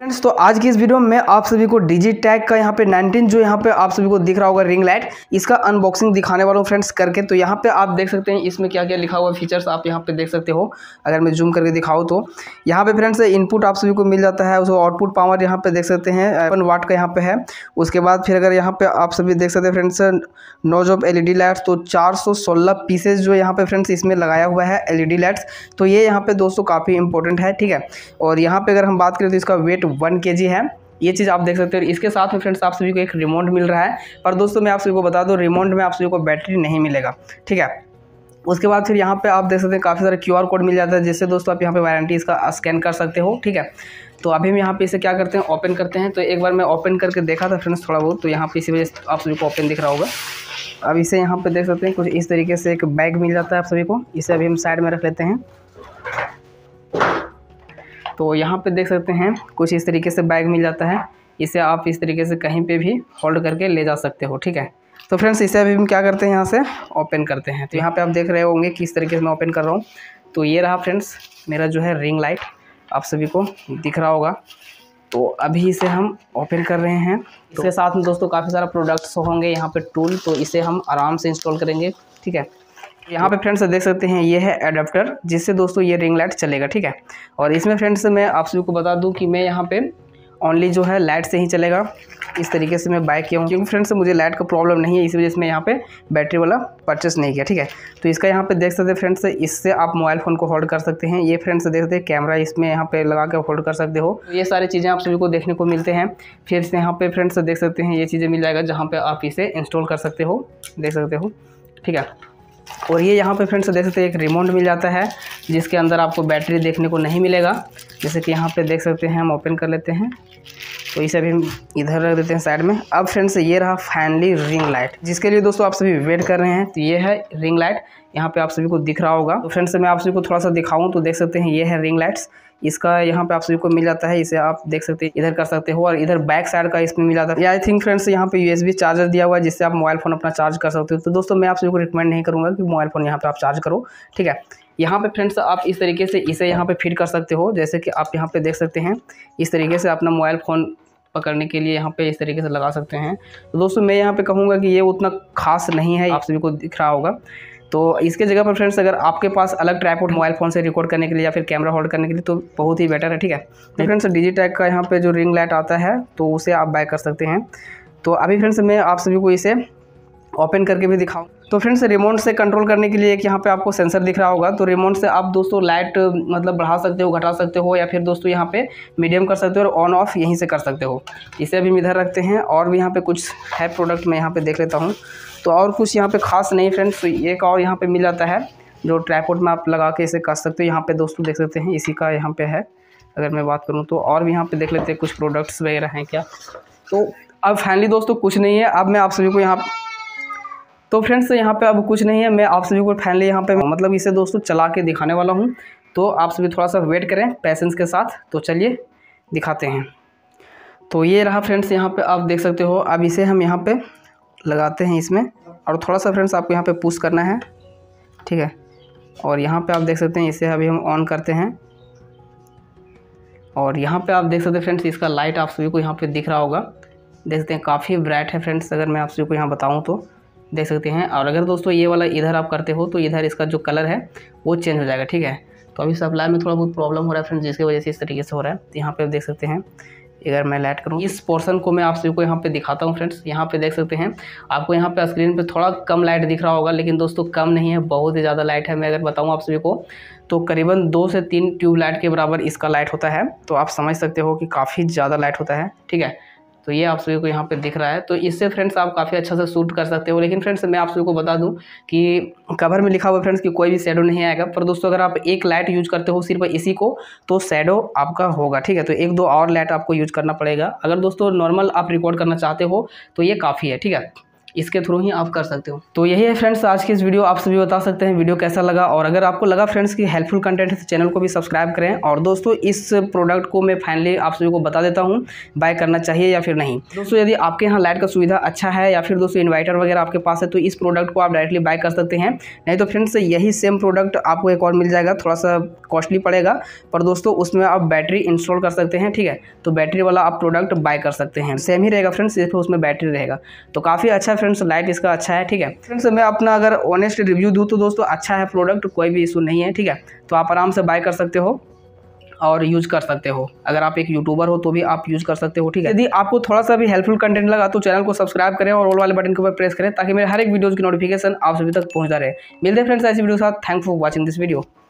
Friends, तो आज की इस वीडियो में मैं आप सभी को डिजिटैक का यहाँ पे 19 जो यहाँ पे आप सभी को दिख रहा होगा रिंग लाइट, इसका अनबॉक्सिंग दिखाने वाला हूँ फ्रेंड्स करके। तो यहाँ पे आप देख सकते हैं इसमें क्या क्या लिखा हुआ फीचर्स आप यहाँ पे देख सकते हो। अगर मैं जूम करके दिखाऊँ तो यहाँ पे फ्रेंड्स इनपुट आप सभी को मिल जाता है, उसको आउटपुट पावर यहाँ पे देख सकते हैं 1 वाट का यहाँ पे है। उसके बाद फिर अगर यहाँ पे आप सभी देख सकते हैं फ्रेंड्स नोज ऑफ LED लाइट्स, तो 416 पीसेज जो यहाँ पे फ्रेंड्स इसमें लगाया हुआ है LED लाइट्स। तो ये यहाँ पे दोस्तों काफ़ी इंपॉर्टेंट है, ठीक है। और यहाँ पे अगर हम बात करें तो इसका वेट 1 kg है, ये चीज़ आप देख सकते हो। इसके साथ में फ्रेंड्स आप सभी को एक रिमोट मिल रहा है, पर दोस्तों मैं आप सभी को बता दूं रिमोट में आप सभी को बैटरी नहीं मिलेगा, ठीक है। उसके बाद फिर यहाँ पे आप देख सकते हैं काफ़ी सारे QR कोड मिल जाता है, जिससे दोस्तों आप यहाँ पे वारंटी इसका स्कैन कर सकते हो, ठीक है। तो अभी हम यहाँ पे इसे क्या करते हैं, ओपन करते हैं। तो एक बार मैं ओपन करके देखा था फ्रेंड्स थोड़ा बहुत, तो यहाँ पे इसी वजह से आप सभी को ओपन दिख रहा होगा। अब इसे यहाँ पे देख सकते हैं कुछ इस तरीके से एक बैग मिल जाता है आप सभी को। इसे अभी हम साइड में रख लेते हैं। तो यहाँ पे देख सकते हैं कुछ इस तरीके से बैग मिल जाता है, इसे आप इस तरीके से कहीं पे भी होल्ड करके ले जा सकते हो, ठीक है। तो फ्रेंड्स इसे अभी हम क्या करते हैं, यहाँ से ओपन करते हैं। तो यहाँ पे आप देख रहे होंगे किस तरीके से मैं ओपन कर रहा हूँ। तो ये रहा फ्रेंड्स मेरा जो है रिंग लाइट, आप सभी को दिख रहा होगा। तो अभी इसे हम ओपन कर रहे हैं। इसके साथ में दोस्तों काफ़ी सारा प्रोडक्ट्स होंगे यहाँ पे टूल, तो इसे हम आराम से इंस्टॉल करेंगे, ठीक है। यहाँ पे फ्रेंड्स देख सकते हैं ये है एडाप्टर, जिससे दोस्तों ये रिंग लाइट चलेगा, ठीक है। और इसमें फ्रेंड्स मैं आप सभी को बता दूं कि मैं यहाँ पे ओनली जो है लाइट से ही चलेगा, इस तरीके से मैं बाय किया हूँ, क्योंकि फ्रेंड्स मुझे लाइट का प्रॉब्लम नहीं है, इस वजह से मैं यहाँ पे बैटरी वाला परचेस नहीं किया, ठीक है। तो इसका यहाँ पे देख सकते हैं फ्रेंड्स, इससे आप मोबाइल फ़ोन को होल्ड कर सकते हैं। ये फ्रेंड्स देख सकते हैं कैमरा इसमें यहाँ पे लगा के होल्ड कर सकते हो। तो ये सारी चीज़ें आप सभी को देखने को मिलते हैं। फिर से यहाँ पे फ्रेंड्स देख सकते हैं ये चीज़ें मिल जाएगा, जहाँ पर आप इसे इंस्टॉल कर सकते हो, देख सकते हो, ठीक है। और ये यहाँ पे फ्रेंड्स देख सकते हैं एक रिमोट मिल जाता है, जिसके अंदर आपको बैटरी देखने को नहीं मिलेगा। जैसे कि यहाँ पे देख सकते हैं, हम ओपन कर लेते हैं। तो इसे अभी हम इधर रख देते हैं साइड में। अब फ्रेंड्स ये रहा फाइनली रिंग लाइट, जिसके लिए दोस्तों आप सभी वेट कर रहे हैं। तो ये है रिंग लाइट, यहाँ पे आप सभी को दिख रहा होगा। तो फ्रेंड्स मैं आप सभी को थोड़ा सा दिखाऊँ तो देख सकते हैं ये है रिंग लाइट्स, इसका यहाँ पे आप सभी को मिल जाता है। इसे आप देख सकते हैं इधर कर सकते हो, और इधर बैक साइड का इसमें मिल जाता है। आई थिंक फ्रेंड्स यहाँ पे USB चार्जर दिया हुआ है, जिससे आप मोबाइल फ़ोन अपना चार्ज कर सकते हो। तो दोस्तों मैं आप सभी को रिकमेंड नहीं करूँगा कि मोबाइल फ़ोन यहाँ पे आप चार्ज करो, ठीक है। यहाँ पे फ्रेंड्स आप इस तरीके से इसे यहाँ पे फिट कर सकते हो, जैसे कि आप यहाँ पे देख सकते हैं इस तरीके से अपना मोबाइल फ़ोन पकड़ने के लिए यहाँ पे इस तरीके से लगा सकते हैं। तो दोस्तों मैं यहाँ पे कहूँगा कि ये उतना खास नहीं है, आप सभी को दिख रहा होगा। तो इसके जगह पर फ्रेंड्स अगर आपके पास अलग ट्राइपॉड मोबाइल फ़ोन से रिकॉर्ड करने के लिए या फिर कैमरा होल्ड करने के लिए, तो बहुत ही बेटर है, ठीक है। तो फ्रेंड्स डिजिटैक का यहाँ पे जो रिंग लाइट आता है, तो उसे आप बाय कर सकते हैं। तो अभी फ्रेंड्स मैं आप सभी को इसे ओपन करके भी दिखाऊँ। तो फ्रेंड्स रिमोट से कंट्रोल करने के लिए एक यहाँ पे आपको सेंसर दिख रहा होगा। तो रिमोट से आप दोस्तों लाइट मतलब बढ़ा सकते हो, घटा सकते हो, या फिर दोस्तों यहाँ पे मीडियम कर सकते हो, और ऑन ऑफ यहीं से कर सकते हो। इसे अभी हम इधर रखते हैं। और भी यहाँ पे कुछ है प्रोडक्ट, मैं यहाँ पे देख लेता हूँ। तो और कुछ यहाँ पे खास नहीं फ्रेंड्स। तो एक और यहाँ पे मिल जाता है जो ट्राइपॉड में आप लगा के इसे कर सकते हो। यहाँ पे दोस्तों देख सकते हैं इसी का यहाँ पे है, अगर मैं बात करूँ तो। और भी यहाँ पे देख लेते हैं कुछ प्रोडक्ट्स वगैरह हैं क्या। तो अब फाइनली दोस्तों कुछ नहीं है। अब मैं आप सभी को यहाँ तो फ्रेंड्स यहाँ पे अब कुछ नहीं है, मैं आप सभी को फाइनली यहाँ पे मतलब इसे दोस्तों चला के दिखाने वाला हूँ। तो आप सभी थोड़ा सा वेट करें पेशेंस के साथ। तो चलिए दिखाते हैं। तो ये रहा फ्रेंड्स, यहाँ पे आप देख सकते हो। अब इसे हम यहाँ पे लगाते हैं इसमें, और थोड़ा सा फ्रेंड्स आपको यहाँ पे पुश करना है, ठीक है। और यहाँ पे आप देख सकते हैं इसे अभी हम ऑन करते हैं। और यहाँ पे आप देख सकते हैं फ्रेंड्स इसका लाइट आप सभी को यहाँ पे दिख रहा होगा, देख सकते हैं काफ़ी ब्राइट है फ्रेंड्स। अगर मैं आप सभी को यहाँ बताऊँ तो देख सकते हैं। और अगर दोस्तों ये वाला इधर आप करते हो तो इधर इसका जो कलर है वो चेंज हो जाएगा, ठीक है। तो अभी सप्लाई में थोड़ा बहुत प्रॉब्लम हो रहा है फ्रेंड्स, जिसकी वजह से इस तरीके से हो रहा है। तो यहाँ पे आप देख सकते हैं, अगर मैं लाइट करूँ इस पोर्शन को मैं आप सभी को यहाँ पे दिखाता हूँ फ्रेंड्स। यहाँ पे देख सकते हैं आपको यहाँ पे स्क्रीन पे थोड़ा कम लाइट दिख रहा होगा, लेकिन दोस्तों कम नहीं है, बहुत ही ज़्यादा लाइट है। मैं अगर बताऊँ आप सभी को तो करीबन 2 से 3 ट्यूब लाइट के बराबर इसका लाइट होता है। तो आप समझ सकते हो कि काफ़ी ज़्यादा लाइट होता है, ठीक है। तो ये आप सभी को यहाँ पे दिख रहा है। तो इससे फ्रेंड्स आप काफ़ी अच्छा से शूट कर सकते हो। लेकिन फ्रेंड्स मैं आप सभी को बता दूं कि कवर में लिखा हुआ फ्रेंड्स कि कोई भी शैडो नहीं आएगा। पर दोस्तों अगर आप एक लाइट यूज करते हो सिर्फ इसी को, तो शैडो आपका होगा, ठीक है। तो 1-2 और लाइट आपको यूज करना पड़ेगा। अगर दोस्तों नॉर्मल आप रिकॉर्ड करना चाहते हो तो ये काफ़ी है, ठीक है। इसके थ्रू ही आप कर सकते हो। तो यही है फ्रेंड्स आज की इस वीडियो। आप सभी बता सकते हैं वीडियो कैसा लगा, और अगर आपको लगा फ्रेंड्स की हेल्पफुल कंटेंट है तो चैनल को भी सब्सक्राइब करें। और दोस्तों इस प्रोडक्ट को मैं फाइनली आप सभी को बता देता हूँ बाय करना चाहिए या फिर नहीं। दोस्तों यदि आपके यहाँ लाइट का सुविधा अच्छा है या फिर दोस्तों इन्वर्टर वगैरह आपके पास है तो इस प्रोडक्ट को आप डायरेक्टली बाय कर सकते हैं। नहीं तो फ्रेंड्स यही सेम प्रोडक्ट आपको एक और मिल जाएगा, थोड़ा सा कॉस्टली पड़ेगा, पर दोस्तों उसमें आप बैटरी इंस्टॉल कर सकते हैं। ठीक है, तो बैटरी वाला आप प्रोडक्ट बाय कर सकते हैं, सेम ही रहेगा फ्रेंड्स, सिर्फ उसमें बैटरी रहेगा। तो काफ़ी अच्छा फ्रेंड्स, लाइट इसका अच्छा है। ठीक है फ्रेंड्स, मैं अपना अगर ऑनेस्ट रिव्यू दूँ तो दोस्तों अच्छा है प्रोडक्ट, कोई भी इशू नहीं है। ठीक है, तो आप आराम से बाय कर सकते हो और यूज़ कर सकते हो। अगर आप एक यूट्यूबर हो तो भी आप यूज़ कर सकते हो। ठीक है, यदि आपको थोड़ा सा भी हेल्पफुल कंटेंट लगा तो चैनल को सब्सक्राइब करें और ऑल वाले बटन के ऊपर प्रेस करें ताकि मेरे हर एक वीडियोज़ की नोटिफिकेशन आप सभी तक पहुंचता रहे। मिलते हैं फ्रेंड्स ऐसी वीडियो के साथ। Thanks for watching this video.